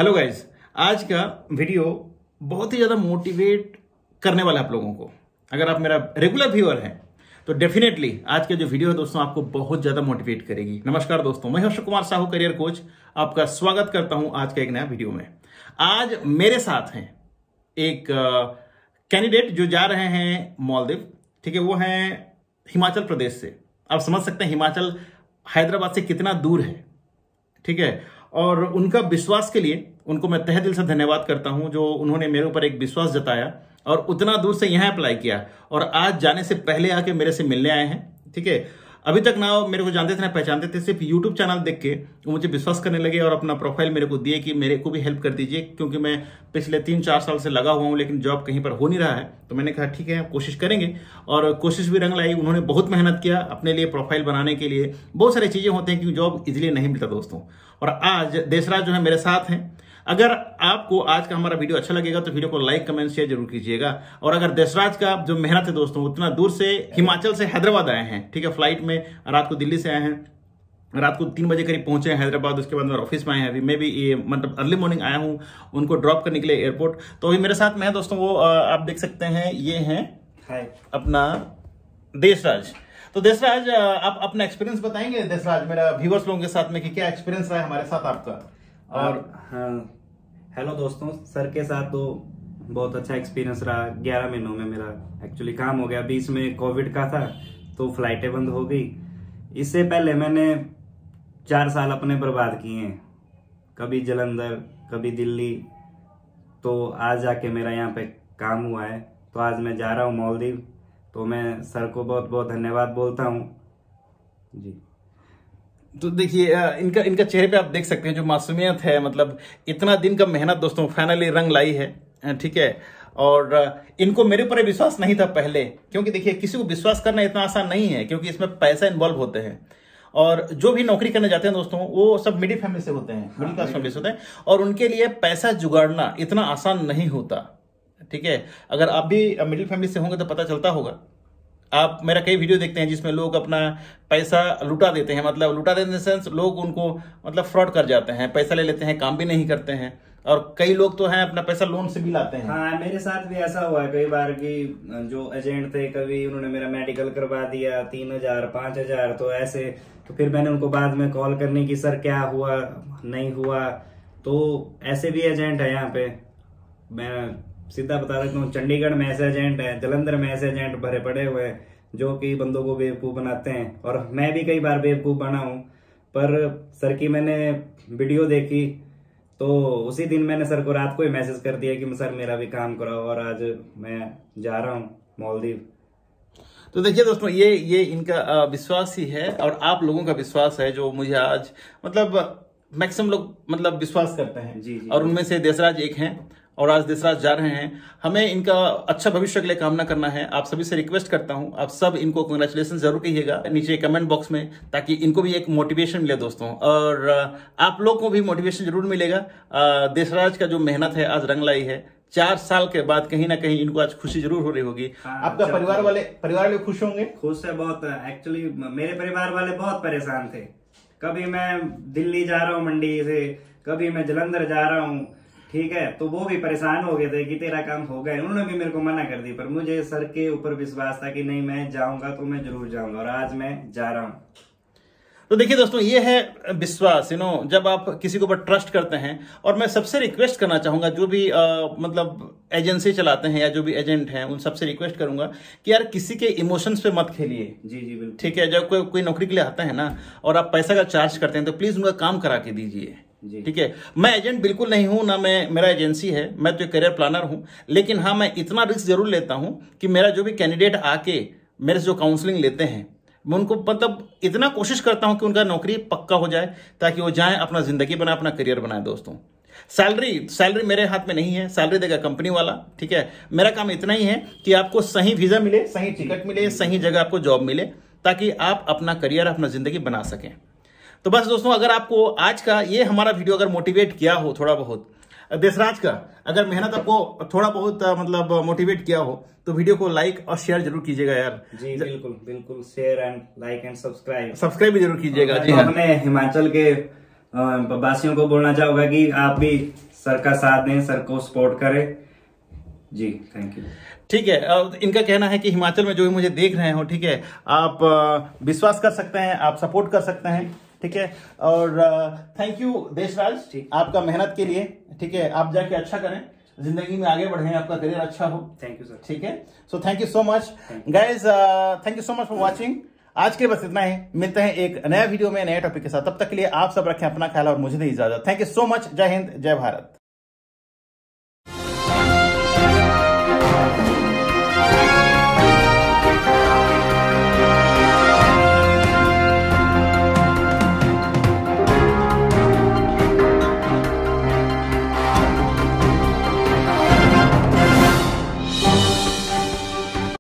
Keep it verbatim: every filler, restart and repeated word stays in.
Hello guys, आज का video बहुत ही ज़्यादा मोटिवेट करने वाला है आप लोगों को। अगर आप मेरा रेगुलर व्यूअर हैं तो डेफिनेटली आज का जो वीडियो है दोस्तों आपको बहुत ज़्यादा मोटिवेट करेगी। नमस्कार दोस्तों, मैं अशोक कुमार साहू, करियर कोच, आपका स्वागत करता हूं आज का एक नया वीडियो में। आज मेरे साथ हैं एक कैंडिडेट जो जा रहे हैं मालदीव, ठीक है। वो हैं हिमाचल प्रदेश से। आप समझ सकते हैं हिमाचल हैदराबाद से कितना दूर है, ठीक है। और उनका विश्वास के लिए उनको मैं तहे दिल से धन्यवाद करता हूं, जो उन्होंने मेरे ऊपर एक विश्वास जताया और उतना दूर से यहां अप्लाई किया और आज जाने से पहले आके मेरे से मिलने आए हैं, ठीक है। अभी तक ना मेरे को जानते थे ना पहचानते थे, सिर्फ यूट्यूब चैनल देख के वो मुझे विश्वास करने लगे और अपना प्रोफाइल मेरे को दिए कि मेरे को भी हेल्प कर दीजिए, क्योंकि मैं पिछले तीन चार साल से लगा हुआ हूं लेकिन जॉब कहीं पर हो नहीं रहा है। तो मैंने कहा ठीक है, कोशिश करेंगे और कोशिश भी रंग लाई। उन्होंने बहुत मेहनत किया अपने लिए, प्रोफाइल बनाने के लिए। बहुत सारी चीजें होती हैं क्योंकि जॉब इजिली नहीं मिलता दोस्तों। और आज देशराज जो है मेरे साथ हैं। अगर आपको आज का हमारा वीडियो अच्छा लगेगा तो वीडियो को लाइक कमेंट शेयर जरूर कीजिएगा। और अगर देशराज का जो मेहनत है दोस्तों, उतना दूर से हिमाचल से हैदराबाद आए हैं, ठीक है। फ्लाइट में रात को दिल्ली से आए हैं, रात को तीन बजे करीब पहुंचे हैं हैदराबाद। उसके बाद मेरे ऑफिस में आए हैं। अभी मैं भी ये मतलब अर्ली मॉर्निंग आया हूं उनको ड्रॉप करने के लिए एयरपोर्ट। तो अभी मेरे साथ में है दोस्तों, वो आप देख सकते हैं, ये हैं अपना देशराज। तो देशराज, आप अपना एक्सपीरियंस बताएंगे देशराज मेरा व्यूअर्स लोगों के साथ में कि क्या एक्सपीरियंस रहा है हमारे साथ आपका। और हाँ, हेलो दोस्तों, सर के साथ तो बहुत अच्छा एक्सपीरियंस रहा। ग्यारह महीनों में मेरा एक्चुअली काम हो गया। बीच में कोविड का था तो फ्लाइटें बंद हो गई। इससे पहले मैंने चार साल अपने बर्बाद किए हैं, कभी जलंधर कभी दिल्ली। तो आज जाके मेरा यहाँ पे काम हुआ है। तो आज मैं जा रहा हूँ मालदीव। तो मैं सर को बहुत बहुत धन्यवाद बोलता हूँ जी। तो देखिए इनका इनका चेहरे पे आप देख सकते हैं जो मासूमियत है, मतलब इतना दिन का मेहनत दोस्तों फाइनली रंग लाई है, ठीक है। और इनको मेरे ऊपर विश्वास नहीं था पहले, क्योंकि देखिए किसी को विश्वास करना इतना आसान नहीं है, क्योंकि इसमें पैसा इन्वॉल्व होते हैं। और जो भी नौकरी करने जाते हैं दोस्तों वो सब मिडिल फैमिली से होते हैं, मिडिल क्लास फैमिली से होते हैं, और उनके लिए पैसा जुगाड़ना इतना आसान नहीं होता, ठीक है। अगर आप भी मिडिल फैमिली से होंगे तो पता चलता होगा। आप मेरा कई वीडियो देखते हैं जिसमें लोग अपना पैसा लुटा देते हैं, मतलब लुटा देने सेंस लोग उनको मतलब फ्रॉड कर जाते हैं, पैसा ले लेते हैं, काम भी नहीं करते हैं। और कई लोग तो हैं अपना पैसा लोन से भी लाते हैं। हाँ, मेरे साथ भी ऐसा हुआ है कई बार कि जो एजेंट थे, कभी उन्होंने मेरा मेडिकल करवा दिया तीन हजार पांच हजार तो ऐसे। तो फिर मैंने उनको बाद में कॉल करने की, सर क्या हुआ नहीं हुआ। तो ऐसे भी एजेंट है यहाँ पे। मैं सीधा बता देता हूँ, चंडीगढ़ में ऐसे एजेंट है, जलंधर में ऐसे एजेंट भरे पड़े हुए हैं जो कि बंदों को बेवकूफ बनाते हैं। और मैं भी कई बार बेवकूफ बना हूं। पर सर की मैंने वीडियो देखी तो उसी दिन मैंने सर को रात को ही मैसेज कर दिया कि सर मेरा भी काम कराओ, और आज मैं जा रहा हूँ मालदीव। तो देखिए दोस्तों, ये ये इनका विश्वास ही है और आप लोगों का विश्वास है जो मुझे आज मतलब मैक्सिमम लोग मतलब विश्वास करते हैं जी, जी, और उनमें से देशराज एक हैं। और आज देशराज जा रहे हैं। हमें इनका अच्छा भविष्य के लिए कामना करना है। आप सभी से रिक्वेस्ट करता हूं, आप सब इनको कांग्रेचुलेशन जरूर कहिएगा नीचे कमेंट बॉक्स में, ताकि इनको भी एक मोटिवेशन मिले दोस्तों, और आप लोग को भी मोटिवेशन जरूर मिलेगा। देशराज का जो मेहनत है आज रंग लाई है। चार साल के बाद कहीं ना कहीं इनको आज खुशी जरूर हो रही होगी। हाँ, आपका परिवार वाले परिवार वाले खुश होंगे? खुश है बहुत। एक्चुअली मेरे परिवार वाले बहुत परेशान थे। कभी मैं दिल्ली जा रहा हूँ मंडी से, कभी मैं जलंधर जा रहा हूँ, ठीक है। तो वो भी परेशान हो गए थे कि तेरा काम हो गया। उन्होंने भी मेरे को मना कर दी, पर मुझे सर के ऊपर विश्वास था कि नहीं, मैं जाऊंगा तो मैं जरूर जाऊंगा, और आज मैं जा रहा हूं। तो देखिए दोस्तों, ये है विश्वास, यू नो, जब आप किसी के ऊपर ट्रस्ट करते हैं। और मैं सबसे रिक्वेस्ट करना चाहूंगा जो भी आ, मतलब एजेंसी चलाते हैं या जो भी एजेंट हैं, उन सबसे रिक्वेस्ट करूंगा कि यार किसी के इमोशंस पे मत खेलिए। जी जी बिल्कुल, ठीक है। जब कोई कोई नौकरी के लिए आता है ना और आप पैसा का चार्ज करते हैं तो प्लीज उनका काम करा के दीजिए, ठीक है। मैं एजेंट बिल्कुल नहीं हूं, ना मैं मेरा एजेंसी है, मैं तो करियर प्लानर हूं। लेकिन हाँ, मैं इतना रिस्क जरूर लेता हूं कि मेरा जो भी कैंडिडेट आके मेरे से जो काउंसलिंग लेते हैं, मैं उनको मतलब इतना कोशिश करता हूं कि उनका नौकरी पक्का हो जाए, ताकि वो जाएं, अपना जिंदगी बनाए, अपना करियर बनाए दोस्तों। सैलरी सैलरी मेरे हाथ में नहीं है, सैलरी देगा कंपनी वाला, ठीक है। मेरा काम इतना ही है कि आपको सही वीजा मिले, सही टिकट मिले, सही जगह आपको जॉब मिले, ताकि आप अपना करियर, अपना जिंदगी बना सकें। तो बस दोस्तों, अगर आपको आज का ये हमारा वीडियो अगर मोटिवेट किया हो थोड़ा बहुत, देशराज का अगर मेहनत आपको थोड़ा बहुत मतलब मोटिवेट किया हो, तो वीडियो को लाइक और शेयर जरूर कीजिएगा यार। जी बिल्कुल बिल्कुल, share and like and subscribe subscribe भी जरूर कीजिएगा। जी हाँ, अपने हिमाचल के वासियों को बोलना चाहूंगा कि आप भी सर का साथ दें, सर को सपोर्ट करें जी। Thank you. ठीक है, इनका कहना है कि हिमाचल में जो भी मुझे देख रहे हो, ठीक है, आप विश्वास कर सकते हैं, आप सपोर्ट कर सकते हैं, ठीक है। और थैंक यू देशराज आपका मेहनत के लिए, ठीक है। आप जाके अच्छा करें, जिंदगी में आगे बढ़ें, आपका करियर अच्छा हो। Thank you sir. ठीक है, so thank you so much guys, thank you so much for watching. आज के बस इतना ही, मिलते हैं एक नया वीडियो में नए टॉपिक के साथ। तब तक के लिए आप सब रखें अपना ख्याल और मुझे दें इजाजत। Thank you so much. जय हिंद, जय भारत।